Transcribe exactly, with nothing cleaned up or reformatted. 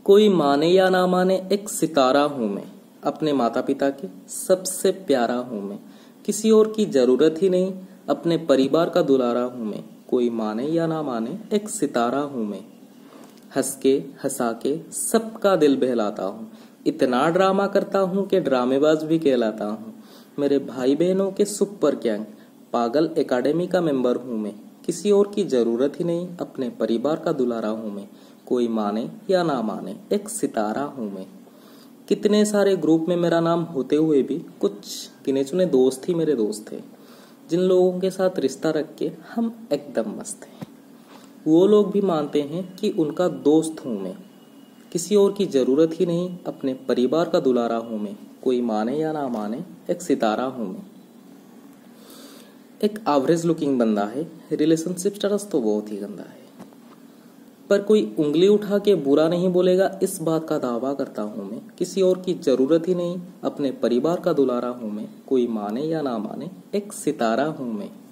कोई माने या ना माने एक सितारा हूँ मैं, अपने माता पिता के सबसे प्यारा हूँ मैं, किसी और की जरूरत ही नहीं, अपने परिवार का दुलारा हूँ मैं। कोई माने या ना माने एक सितारा हूँ मैं, हंस के हंसा के सबका दिल बहलाता हूँ, इतना ड्रामा करता हूँ कि ड्रामेबाज भी कहलाता हूँ। मेरे भाई बहनों के सुपर गैंग पागल एकेडमी का मेंबर हूँ मैं, किसी और की जरूरत ही नहीं, अपने परिवार का दुलारा हूँ मैं। कोई माने या ना माने एक सितारा हूँ मैं। कितने सारे ग्रुप में मेरा नाम होते हुए भी कुछ गिने चुने दोस्त ही मेरे दोस्त थे, जिन लोगों के साथ रिश्ता रख के हम एकदम मस्त हैं। वो लोग भी मानते हैं कि उनका दोस्त हूँ मैं, किसी और की जरूरत ही नहीं, अपने परिवार का दुलारा हूँ मैं। कोई माने या ना माने एक सितारा हूँ मैं। एक एवरेज लुकिंग बंदा है, रिलेशनशिप स्टेटस तो बहुत ही गंदा है, पर कोई उंगली उठा के बुरा नहीं बोलेगा इस बात का दावा करता हूँ मैं। किसी और की जरूरत ही नहीं, अपने परिवार का दुलारा हूँ मैं। कोई माने या ना माने एक सितारा हूँ मैं।